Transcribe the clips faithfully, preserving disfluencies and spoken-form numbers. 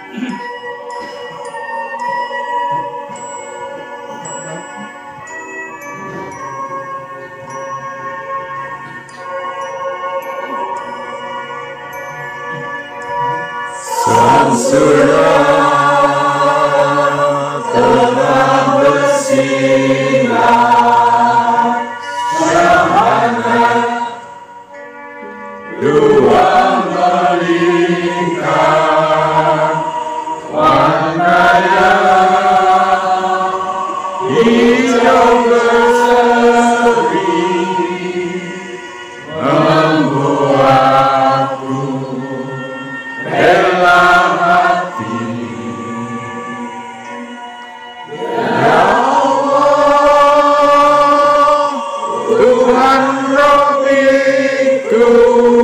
Sudah telah bersinar semangat dua melingkar warnanya hijau berseri membuatku rela hati. Ya Allah, Tuhan Rabbiku,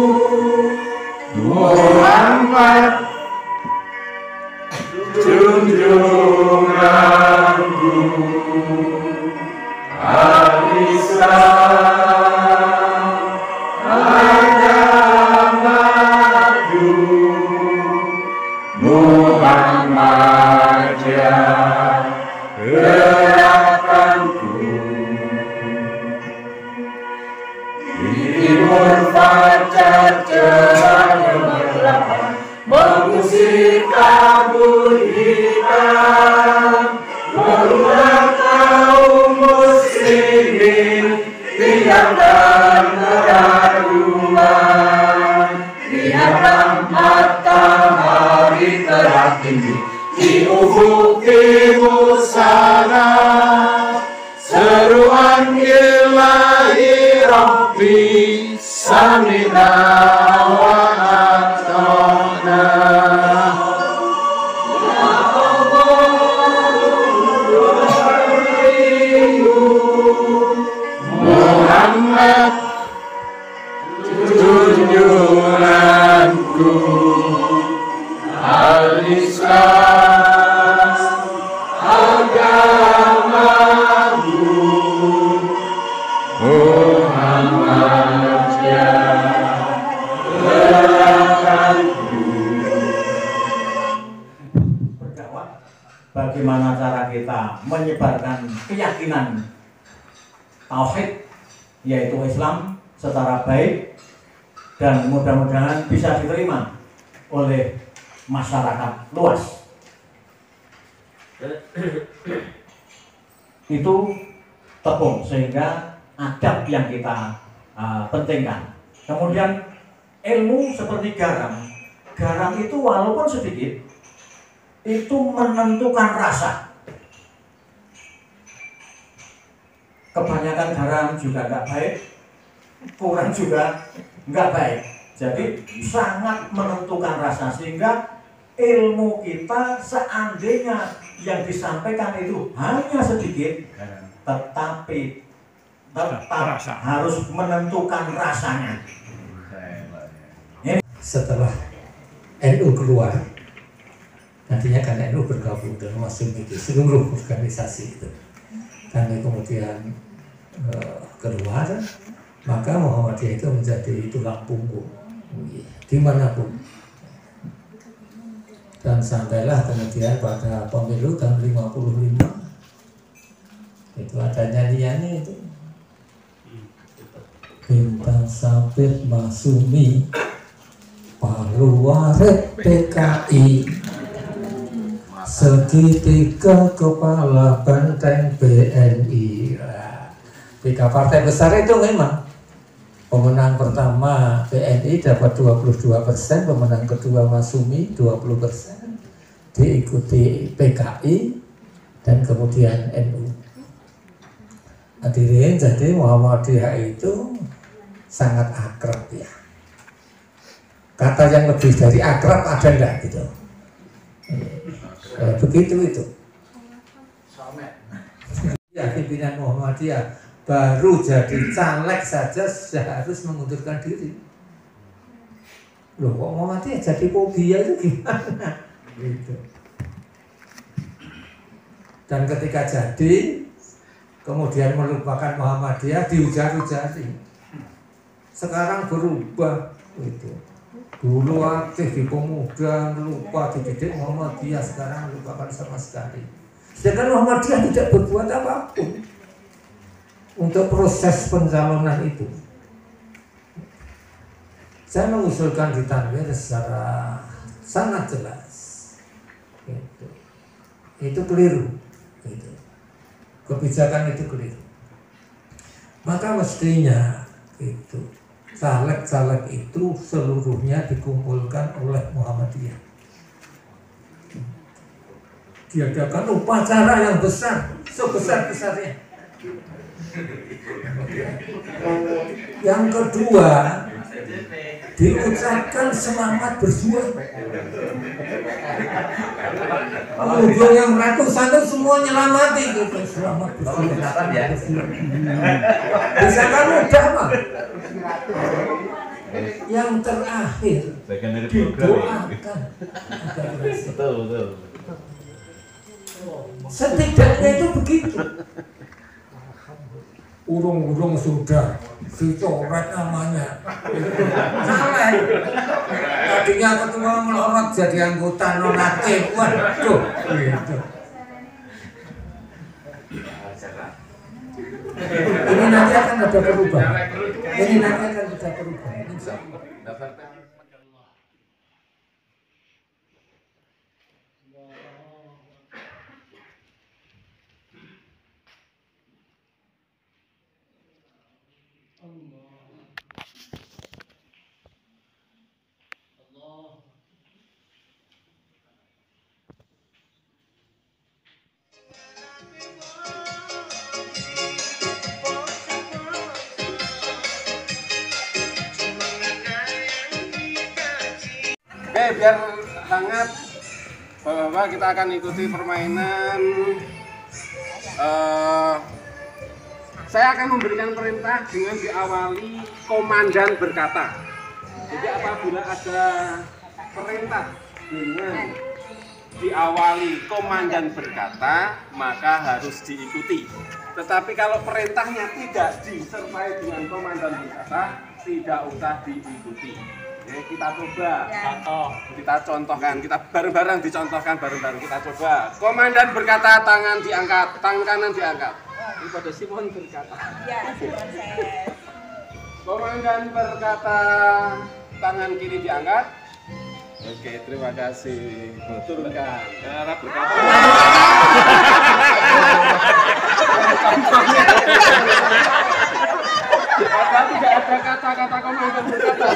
Muhammad junjunganku, Al-Islam agamaku, Muhammadiyah gerakanku. Di timur fajar cerah gemerlap mengusir kabut hitam, merubah kaum muslimin diam dan keraguan. Lihatlah matahari telah tinggi di ufuk timur sana, seruan ilahi Rabbi samina wa ata'na. Muhammad junjunganku, Al-Islam agamaku, Muhammadiyah gerakanku. Berdakwah, bagaimana cara kita menyebarkan keyakinan tauhid yaitu Islam secara baik dan mudah-mudahan bisa diterima oleh masyarakat luas. Itu tepung sehingga adab yang kita uh, pentingkan. Kemudian ilmu seperti garam, garam itu walaupun sedikit itu menentukan rasa. Kebanyakan garam juga nggak baik, kurang juga nggak baik. Jadi sangat menentukan rasa, sehingga ilmu kita seandainya yang disampaikan itu hanya sedikit, tetapi tetap harus menentukan rasanya. Setelah N U keluar, nantinya kan N U bergabung dengan Masumi itu seluruh organisasi itu. Kami kemudian uh, keluar, maka Muhammadiyah itu menjadi tulang punggung dimanapun. Dan sampailah kemudian pada pemilu tahun lima puluh lima itu ada nyanyiannya itu, Bintang Sabit Masumi Paluwaret P K I, segitiga kepala benteng B N I. Tiga partai besar itu memang pemenang pertama B N I dapat dua puluh dua persen, pemenang kedua Masumi dua puluh persen, diikuti P K I dan kemudian N U. Hadirin, jadi Muhammadiyah itu sangat akrab ya. Kata yang lebih dari akrab ada enggak gitu? Eh, begitu itu. Ya, pimpinan Muhammadiyah baru jadi caleg saja sudah harus mengundurkan diri. Loh, kok Muhammadiyah jadi fobia itu gimana? Gitu. Dan ketika jadi, kemudian melupakan Muhammadiyah, diujar-ujari. Sekarang berubah, gitu. Dulu aktif di pemuda, lupa dididik Muhammadiyah, sekarang lupakan sama sekali. Sedangkan Muhammadiyah tidak berbuat apapun untuk proses pencalonan itu. Saya mengusulkan di Tanwir secara sangat jelas. Itu, itu keliru. Itu. Kebijakan itu keliru. Maka mestinya itu caleg-caleg itu seluruhnya dikumpulkan oleh Muhammadiyah. Diadakan upacara yang besar, sebesar-besarnya. Yang kedua, diucapkan selamat berjuang. Pengunjung yang ratusan itu semua nyelamati gitu. Selamat berjuang. Bisa kan mudah mah. Yang terakhir didoakan. Betul, betul. Setidaknya itu begitu. Urung-urung sudah dicoret namanya. Salah. Tadinya ketua melorot jadi anggota nonaktif. Waduh, gitu. Ini nanti akan ada perubahan. Ini nanti akan ada perubahan. Insya Allah. Oke, biar hangat, Bapak-bapak, kita akan ikuti permainan. Uh, saya akan memberikan perintah dengan diawali komandan berkata. Jadi apabila ada perintah dengan diawali komandan berkata, maka harus diikuti. Tetapi kalau perintahnya tidak disertai dengan komandan berkata, tidak usah diikuti. Oke, kita coba, contoh, kita contohkan, kita bareng-bareng dicontohkan bareng-bareng, kita coba. Komandan berkata, tangan diangkat, tangan kanan diangkat. Ini pada Simon berkata. Ya, Simon saya. Komandan berkata, tangan kiri diangkat. Oke, terima kasih. Turunkan. Harap berkata. Padahal tidak ada kata-kata komandan berkata.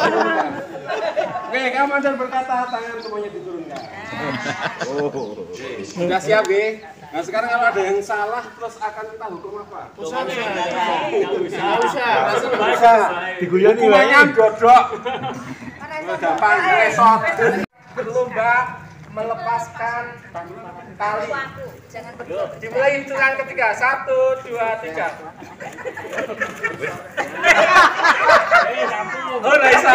Oke, komandan berkata, tangan semuanya diturunkan. Oh, sudah siap, G? Nah, sekarang kalau ada yang salah, terus akan kita hukum apa? Usah, usah, usah. Diguyoni hukumannya dodok. Gampang, resot. Berlomba melepaskan tali. Jangan berdua. Dimulai hitungan ketiga, satu, dua, tiga. Oh, Raisa.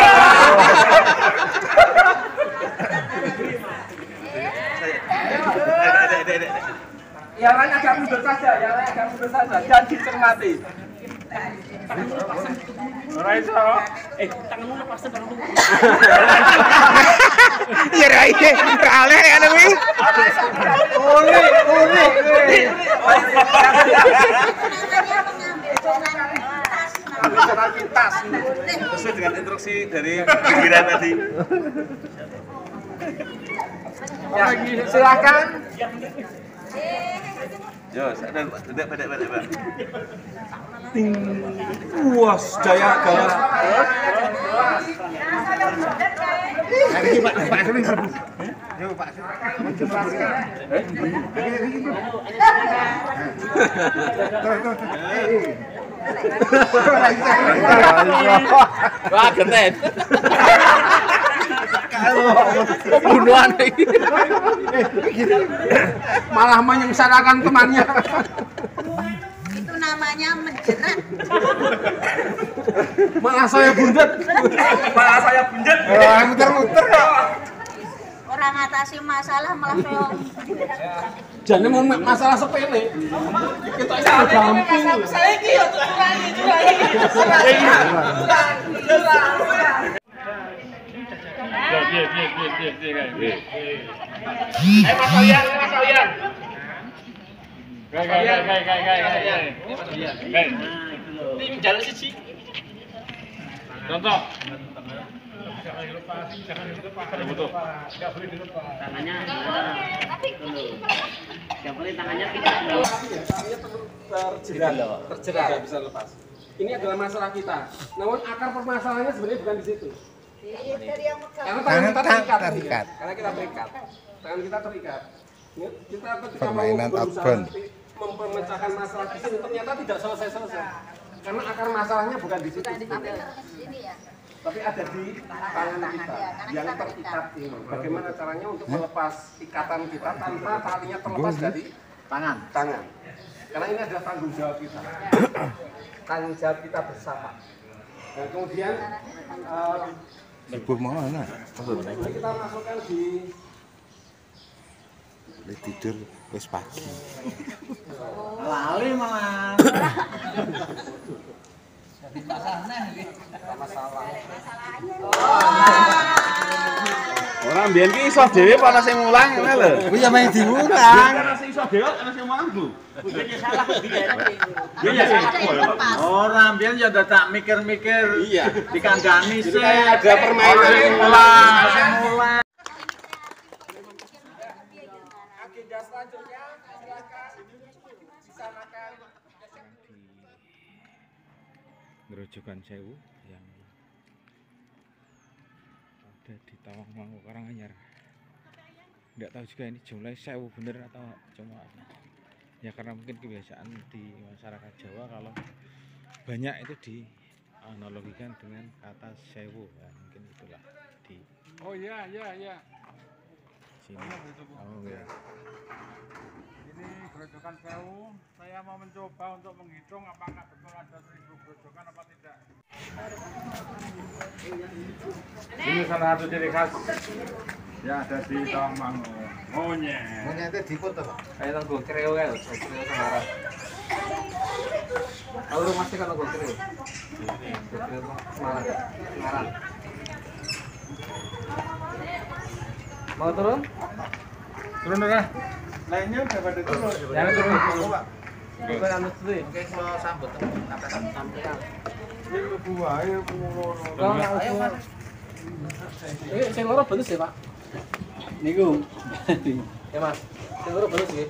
Yang lain agak mundur saja, yang lain agak mundur saja, dan dicermati. Raisa. Eh, tanganmu lepasin tanganmu. Iya, Raisa. Kaleh ya, Dewi. Uli, uli, uli. Cara pintas. Sesuai dengan instruksi dari pimpinan tadi. Ya, silakan. Yo, sadar, bedek, bedek, bedek, bedek. Ting, puas, jaya, gaya. Ini Pak, Pak Sering. Yo, Pak Wah, genten. Pembunuhan ini. Malah menyengsarakan temannya. Itu namanya menjerat. Malah saya bundet. Malah saya bundet. Muter-muter kok. Orang ngatasi masalah malah soal. Jangan mau masalah sepele. Kita ini gampang. Saya iki yo tukurangi juga iki. piye piye piye piye piye kae. Ayo Mas Alian, Mas Alian. Kae kae kae kae kae kae. Kae. Tim jalan siji. Contoh. Jangan dilepas, jangan dilepas. Betul. Enggak boleh dilepas. Tangannya. Enggak boleh tangannya tidak. Tangannya terjerat, terjerat nggak bisa lepas. Ini adalah masalah kita. Namun akar permasalahannya sebenarnya bukan di situ. Karena tangan kita terikat, terikat. Karena kita terikat. Tangan kita terikat. Kita ketika mau berusaha memecahkan masalah di sini ternyata tidak selesai-selesai. Karena akar masalahnya bukan di situ. Tapi ada di tangan kita yang terikat ini. Bagaimana caranya untuk melepas ikatan kita tanpa talinya terlepas dari tangan. Tangan. Karena ini adalah tanggung jawab kita. Tanggung jawab kita bersama. Dan kemudian Ibu mau mana? kita masukkan di Tidur wis pagi. Lali malah. Orang biyen ki iso dhewe apa ana sing mulang ngene lho. Kuwi ya main diulang. Ana sing iso dhewe ana sing mulang, Bu. Bujurnya salah biyen. Iya ya. Orang biyen ya dadak mikir-mikir. Iya. Dikandani sih. ada permainan Sing mulang, sing mulang. agenda selanjutnya silakan disanakan. Grojogan Sewu yang ada di Tawangmangu Karanganyar. Nggak tahu juga ini jumlahnya sewu bener atau cuma ya karena mungkin kebiasaan di masyarakat Jawa kalau banyak itu dianalogikan dengan kata sewu ya, mungkin itulah di Oh iya iya iya. sini. Oh ya. Ini grojogan Sewu. Saya mau mencoba untuk menghitung apakah betul ada seribu grojogan apa tidak. Ini salah satu ciri khas yang ada di Tawangmangu. Monyet. Monyetnya di foto, Pak. Ayo nunggu kreo kan, kreo sama. Kalau rumah sih kan nunggu kreo. Kreo Semarang. Semarang. Mau turun? Turun dah. Lainnya udah pada turun. Jangan turun. Pak. Bukan anu dulu. Oke, kalau sambut sampean. Ini buah, ayo pulau. Ayo Mas. Eh, sing loro bonus ya, Pak. Niku. Ya Mas. Sing loro bonus ya.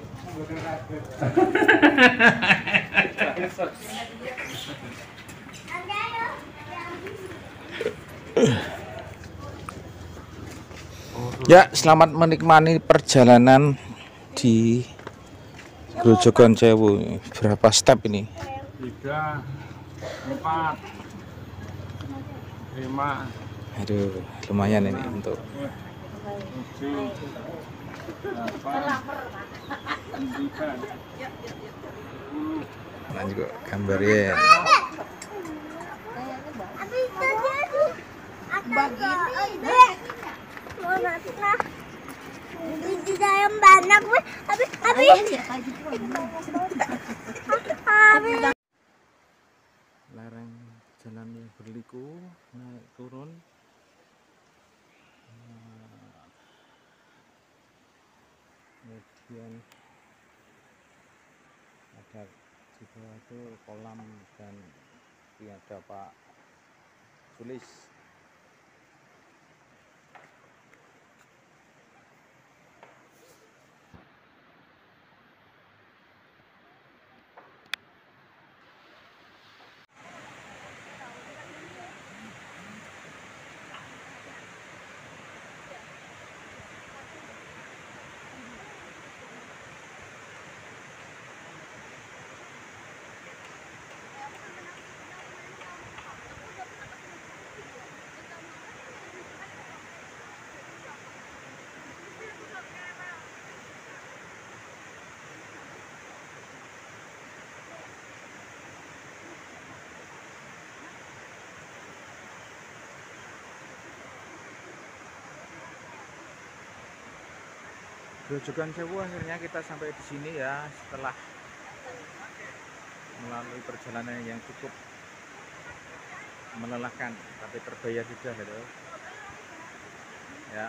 Ya, selamat menikmati perjalanan di Grojogan Sewu. Berapa step ini? Tiga, empat, lima, Aduh, lumayan ini untuk tujuh, delapan, sembilan. nah juga gambarnya. Di dalam banyak gue, tapi tapi Lereng jalan yang berliku, naik turun. Kemudian ada di bawah itu kolam dan ini ada Pak Sulis. Grojogan Sewu akhirnya kita sampai di sini ya setelah melalui perjalanan yang cukup melelahkan tapi terbayar sudah gitu. Ya.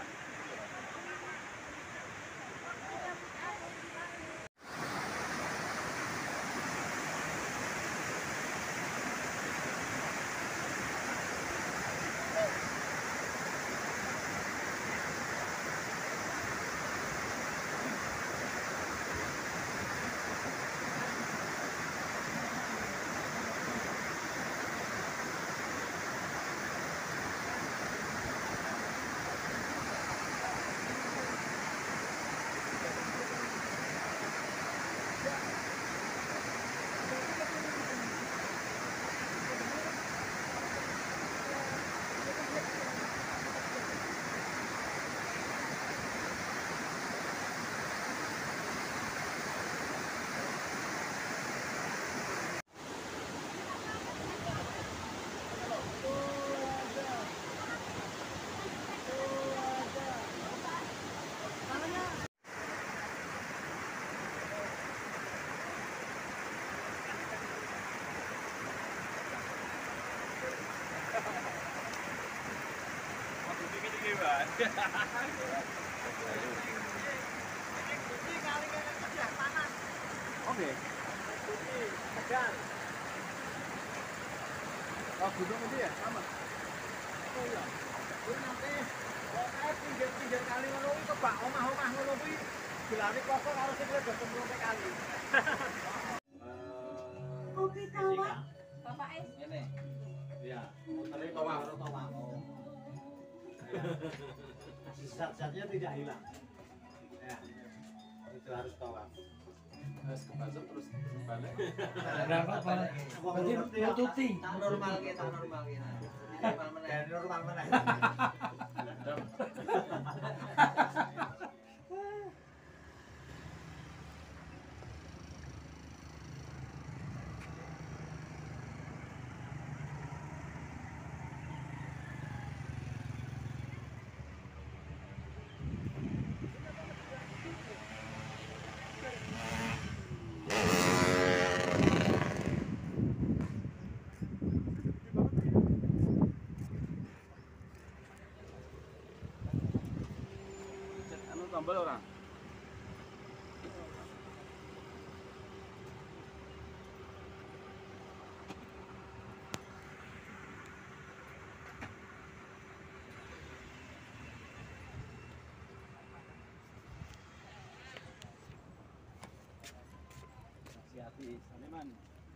Oke. Tegar. Oh, gunung itu ya sama. Oh iya. Kuwi nanti pokoke pinggir-pinggir kali ngono kuwi kebak omah-omah ngono kuwi dilari kosong karo sing wis template kali. Oke kawan. Bapak es. Ini. Iya, muterin towa karo towa. Oh. Zat-zatnya tidak hilang. Ya. Itu harus towa. Harus kebasuh terus balik. Berapa Pak? Berarti nututi. Normal kita, normal kita. Normal meneh. Normal meneh. Anu tambal orang. Hati-hati, Saniman.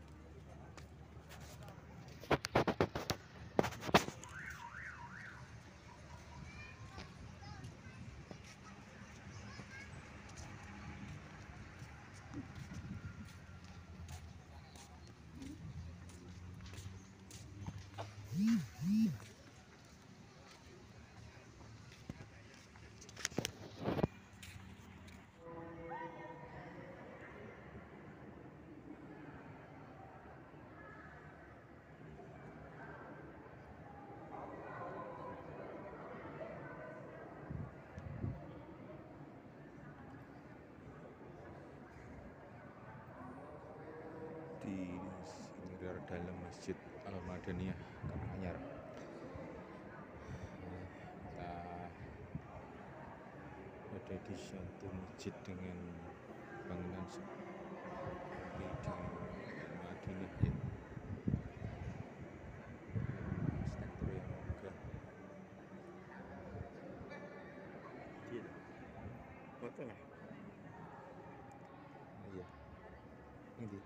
Di sini dari dalam Masjid Al-Madaniyah Karanganyar. Kita ada di suatu masjid dengan bangunan seperti di Madinah ya. Struktur yang megah. Foto lah. Iya. Ini.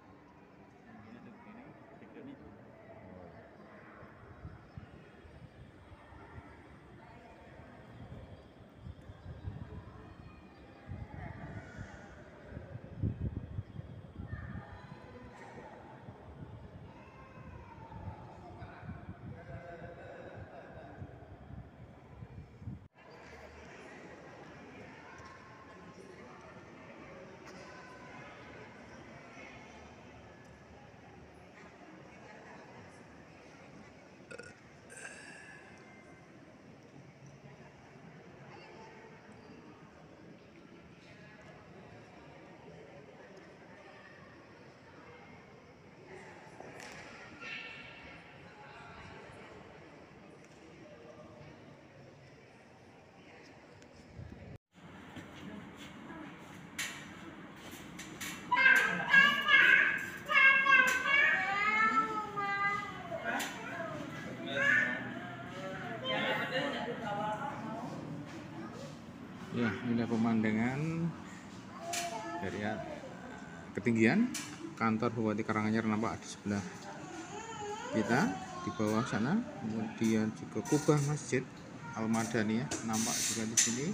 Ya, ini pemandangan dari ketinggian kantor Bupati Karanganyar nampak di sebelah kita di bawah sana. Kemudian juga kubah Masjid Al-Madaniyah nampak juga di sini,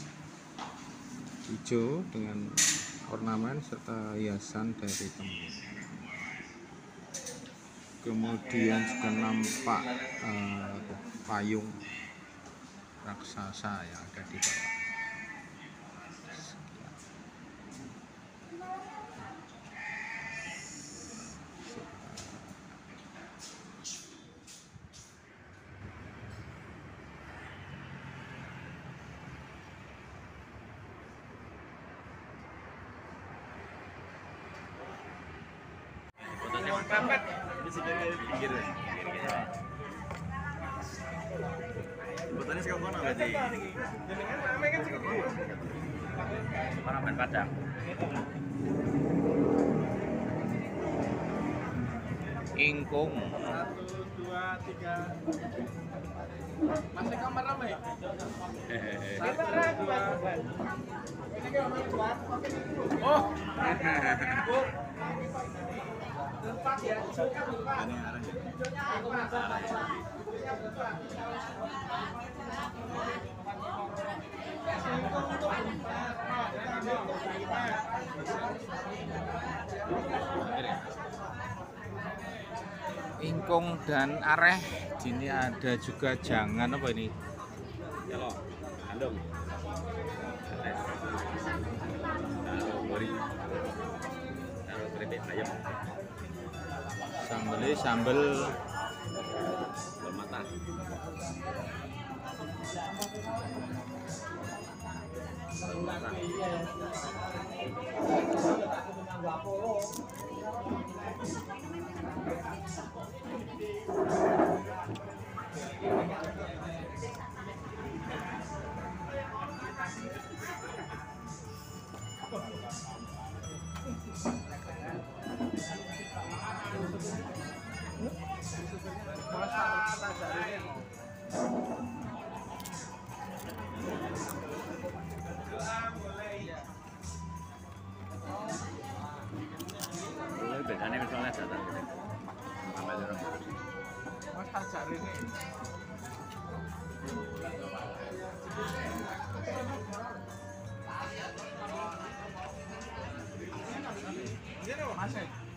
hijau dengan ornamen serta hiasan dari teman. Kemudian juga nampak eh, payung raksasa yang ada di bawah. Botolnya sekarang mana berarti? Orang main padang. Ingkung. Satu, dua, tiga. Masih kamar ramai? Satu, dua. Ini kamar dua. Oh. Tempat ya. Ini arahnya. Ingkung dan areh. Sini ada juga jangan apa ini? Kalau andong. Taruh gori. Taruh keripik ayam. Sambelnya sambel Belum matang. Belum matang. Boleh bedanya misalnya datang gitu. Sampai orang. Mas hajar ini. Masih.